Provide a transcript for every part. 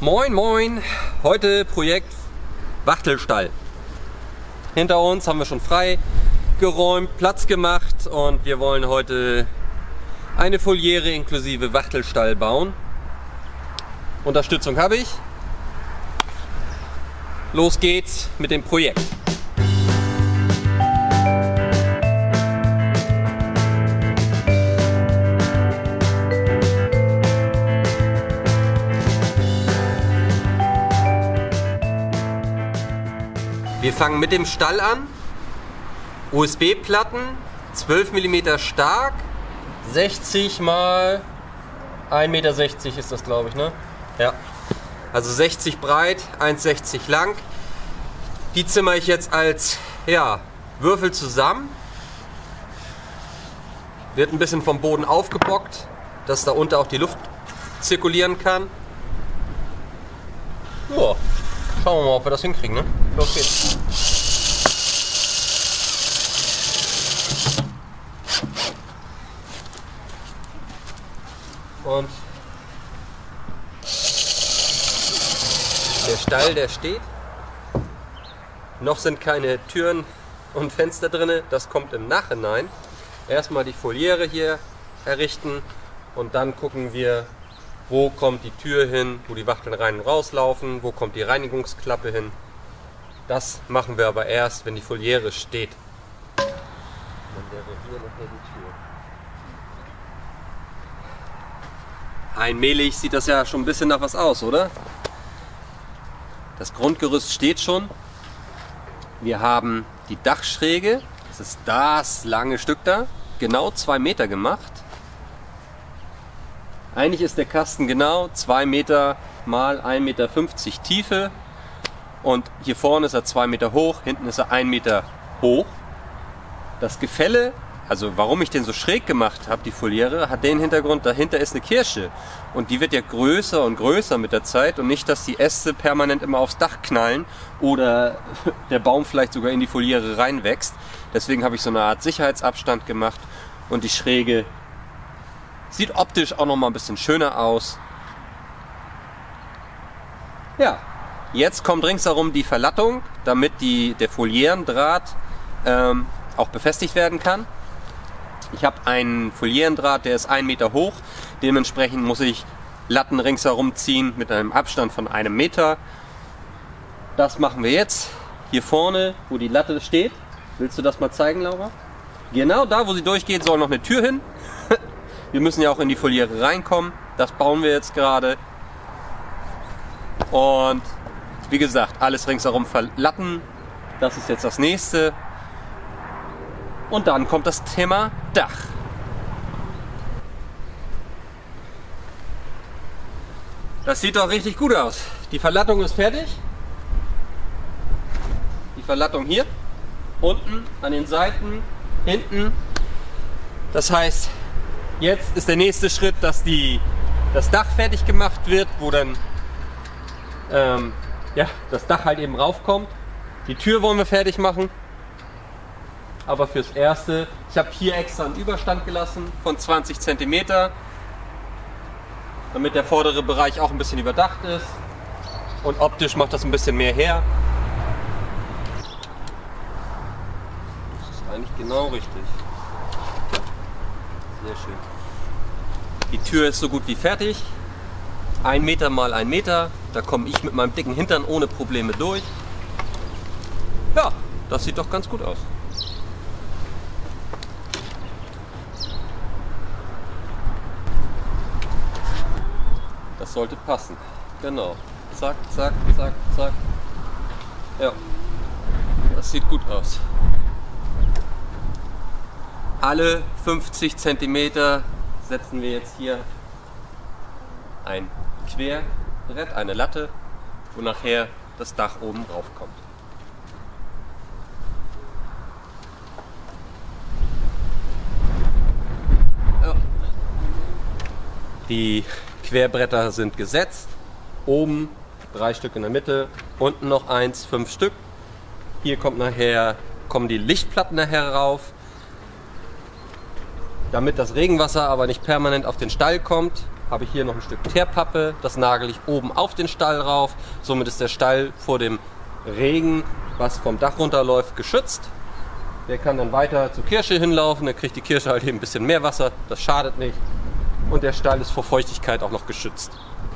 Moin moin, heute Projekt Wachtelstall. Hinter uns haben wir schon frei geräumt, Platz gemacht und wir wollen heute eine Foliere inklusive Wachtelstall bauen. Unterstützung habe ich. Los geht's mit dem Projekt. Wir fangen mit dem Stall an. USB-Platten, 12 mm stark, 60 mal 1,60 Meter ist das, glaube ich, ne? Ja. Also 60 breit, 1,60 lang. Die zimmere ich jetzt als Würfel zusammen. Wird ein bisschen vom Boden aufgebockt, dass da unter auch die Luft zirkulieren kann. Ja. Schauen wir mal, ob wir das hinkriegen, ne? Los geht's. Und der Stall, der steht. Noch sind keine Türen und Fenster drin. Das kommt im Nachhinein. Erstmal die Foliere hier errichten und dann gucken wir, wo kommt die Tür hin, wo die Wachteln rein und rauslaufen, wo kommt die Reinigungsklappe hin. Das machen wir aber erst, wenn die Foliere steht. Dann wäre hier nachher die Tür. Allmählich sieht das ja schon ein bisschen nach was aus, oder? Das Grundgerüst steht schon. Wir haben die Dachschräge, das ist das lange Stück da, genau 2 Meter gemacht. Eigentlich ist der Kasten genau 2 Meter mal 1,50 Meter Tiefe und hier vorne ist er 2 Meter hoch, hinten ist er 1 Meter hoch. Das Gefälle, also warum ich den so schräg gemacht habe, die Foliere, hat den Hintergrund, dahinter ist eine Kirsche und die wird ja größer und größer mit der Zeit und nicht, dass die Äste permanent immer aufs Dach knallen oder der Baum vielleicht sogar in die Foliere reinwächst. Deswegen habe ich so eine Art Sicherheitsabstand gemacht und die Schräge sieht optisch auch noch mal ein bisschen schöner aus. Ja, jetzt kommt ringsherum die Verlattung, damit der Folierendraht auch befestigt werden kann. Ich habe einen Folierendraht, der ist 1 Meter hoch. Dementsprechend muss ich Latten ringsherum ziehen mit einem Abstand von 1 Meter. Das machen wir jetzt. Hier vorne, wo die Latte steht. Willst du das mal zeigen, Laura? Genau da, wo sie durchgeht, soll noch eine Tür hin. Wir müssen ja auch in die Foliere reinkommen. Das bauen wir jetzt gerade. Und wie gesagt, alles ringsherum verlatten. Das ist jetzt das nächste. Und dann kommt das Thema Dach. Das sieht doch richtig gut aus. Die Verlattung ist fertig. Die Verlattung hier. Unten, an den Seiten, hinten. Das heißt, jetzt ist der nächste Schritt, dass das Dach fertig gemacht wird, wo dann das Dach halt eben raufkommt. Die Tür wollen wir fertig machen. Aber fürs Erste, ich habe hier extra einen Überstand gelassen von 20 cm, damit der vordere Bereich auch ein bisschen überdacht ist. Und optisch macht das ein bisschen mehr her. Das ist eigentlich genau richtig. Sehr schön. Die Tür ist so gut wie fertig. 1 Meter mal 1 Meter. Da komme ich mit meinem dicken Hintern ohne Probleme durch. Ja, das sieht doch ganz gut aus. Das sollte passen. Genau. Zack, zack, zack, zack. Ja, das sieht gut aus. Alle 50 cm setzen wir jetzt hier ein Querbrett, eine Latte, wo nachher das Dach oben drauf kommt. Ja. Die Querbretter sind gesetzt. Oben 3 Stück in der Mitte, unten noch 1, 5 Stück. Hier kommen die Lichtplatten nachher rauf. Damit das Regenwasser aber nicht permanent auf den Stall kommt, habe ich hier noch ein Stück Teerpappe, das nagel ich oben auf den Stall rauf. Somit ist der Stall vor dem Regen, was vom Dach runterläuft, geschützt. Der kann dann weiter zur Kirsche hinlaufen, dann kriegt die Kirsche halt eben ein bisschen mehr Wasser, das schadet nicht. Und der Stall ist vor Feuchtigkeit auch noch geschützt.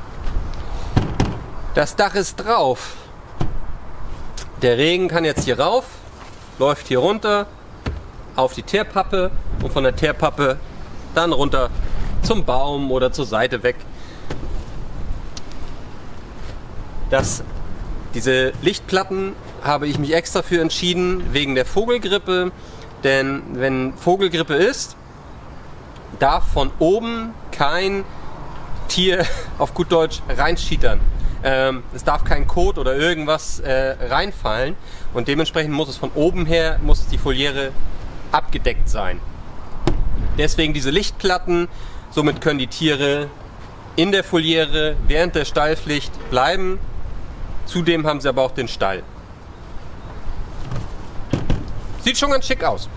Das Dach ist drauf. Der Regen kann jetzt hier rauf, läuft hier runter auf die Teerpappe und von der Teerpappe dann runter zum Baum oder zur Seite weg. Diese Lichtplatten habe ich mich extra für entschieden, wegen der Vogelgrippe. Denn wenn Vogelgrippe ist, darf von oben kein Tier, auf gut Deutsch, reinschietern. Es darf kein Kot oder irgendwas reinfallen. Und dementsprechend muss es von oben her, muss die Foliere abgedeckt sein. Deswegen diese Lichtplatten. Somit können die Tiere in der Foliere während der Stallpflicht bleiben. Zudem haben sie aber auch den Stall. Sieht schon ganz schick aus.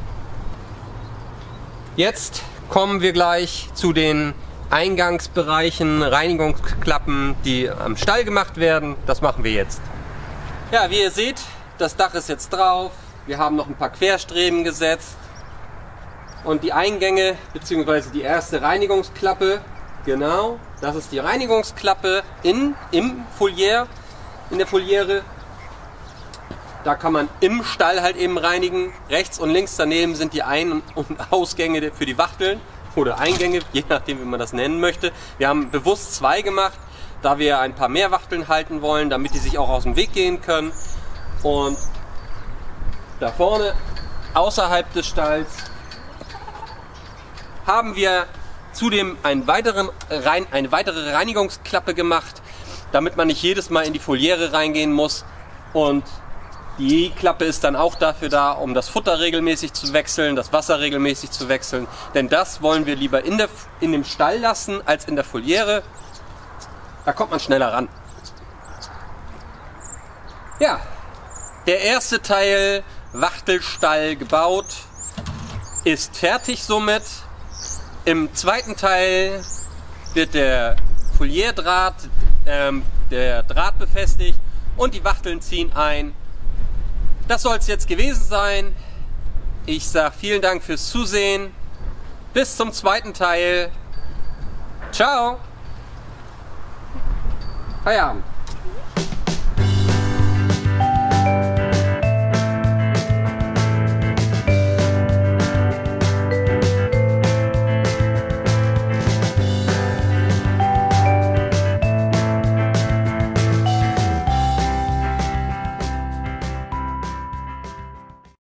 Jetzt kommen wir gleich zu den Eingangsbereichen, Reinigungsklappen, die am Stall gemacht werden. Das machen wir jetzt. Ja, wie ihr seht, das Dach ist jetzt drauf. Wir haben noch ein paar Querstreben gesetzt. Und die Eingänge bzw. die erste Reinigungsklappe, genau, das ist die Reinigungsklappe in der Foliere. Da kann man im Stall halt eben reinigen. Rechts und links daneben sind die Ein- und Ausgänge für die Wachteln oder Eingänge, je nachdem wie man das nennen möchte. Wir haben bewusst 2 gemacht, da wir ein paar mehr Wachteln halten wollen, damit die sich auch aus dem Weg gehen können. Und da vorne, außerhalb des Stalls, haben wir zudem eine weitere Reinigungsklappe gemacht, damit man nicht jedes Mal in die Foliere reingehen muss. Und die Klappe ist dann auch dafür da, um das Futter regelmäßig zu wechseln, das Wasser regelmäßig zu wechseln. Denn das wollen wir lieber in dem Stall lassen als in der Foliere. Da kommt man schneller ran. Ja, der erste Teil, Wachtelstall gebaut, ist fertig somit. Im zweiten Teil wird der Folierdraht, der Draht befestigt und die Wachteln ziehen ein. Das soll es jetzt gewesen sein. Ich sage vielen Dank fürs Zusehen. Bis zum zweiten Teil. Ciao. Feierabend.